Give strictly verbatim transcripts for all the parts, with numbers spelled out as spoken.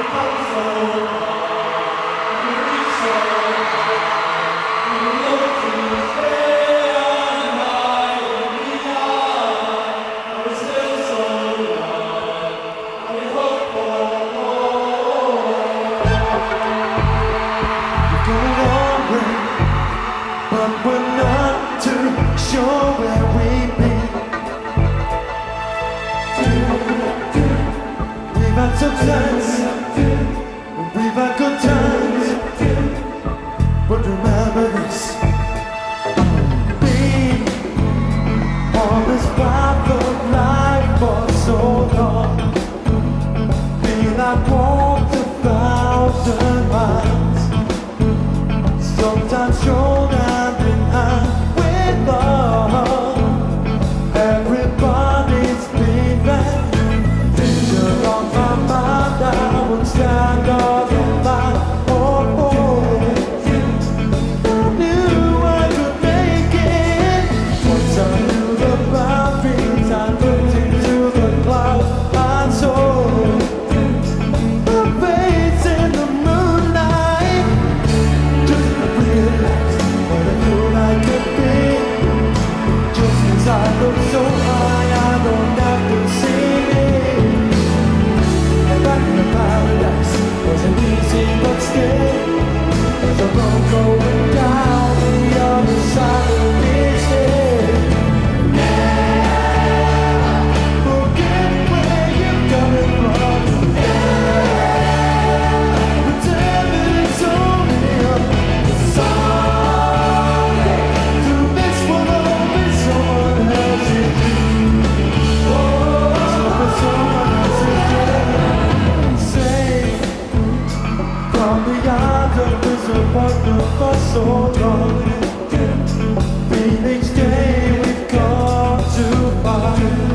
But we're not too sure where we've been. We've had some times, we've had good times, but remember this: being on this path of life for so long, feel like walked a thousand miles, sometimes strolled hand in hand with love. Everybody's leaving. Picture on my mind, I would stand on the line. Oh, oh, I knew I could make it. Once I knew the boundaries, I looked into the clouds. I saw a face in the moonlight. Just realized what I knew I could be. Just 'cause I look so high, I don't have to see it. And back in the paradise wasn't easy, but still there's a road going down the other side of this hill. Yeah, forget where you're coming from. Yeah, pretend that it's only a song. To this will always someone else's dream. Oh, someone else's dream. Safe from the yards of disappointment for so long. Feel each day we've gone too far.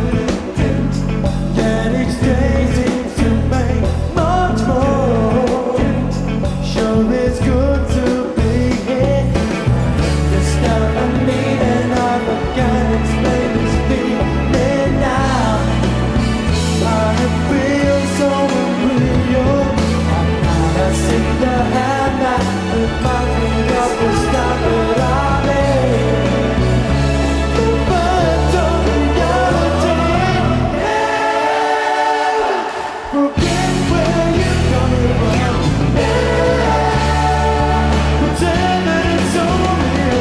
Yet each day seems to make much more. Sure, it's good to be here. There's still a meaning I can't explain this feeling now. I feel so unreal. I see the hand that reminds me of the start that I made. The birds of reality. Yeah, forget where you're coming from. Yeah, pretend that it's only a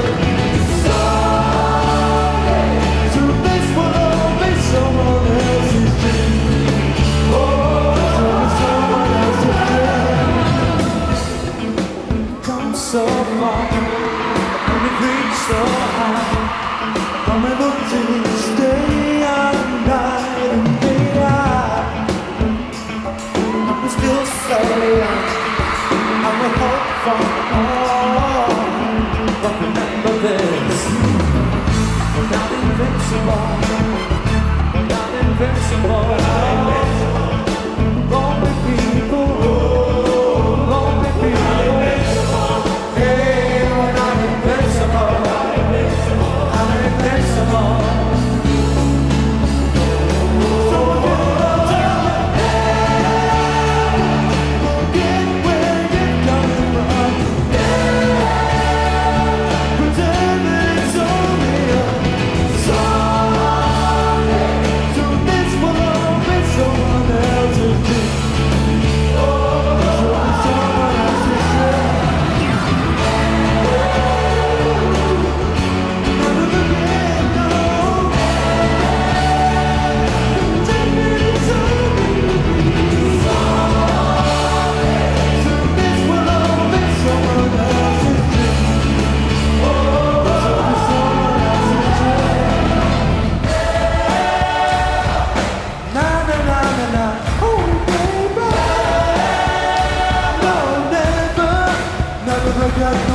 song. So this will always someone else's dream. Oh, someone else's dream. Come so far, and we've reached so high. I'm able to stay out night and day out. I'm still so young, I'm a hope for all. But remember this: we're not invincible. We're not invincible. Lonely people, lonely people. Hey, we're not invincible. I'm invincible. So tell me, forget where you're coming from. Pretend that it's only a song. So this will always someone else's dream. Oh, someone else's dream. Never forget, no. Pretend that it's only a song. So this will always someone else's dream. Oh, someone else's dream. Na na na na na. Oh, baby. No, never, never forget.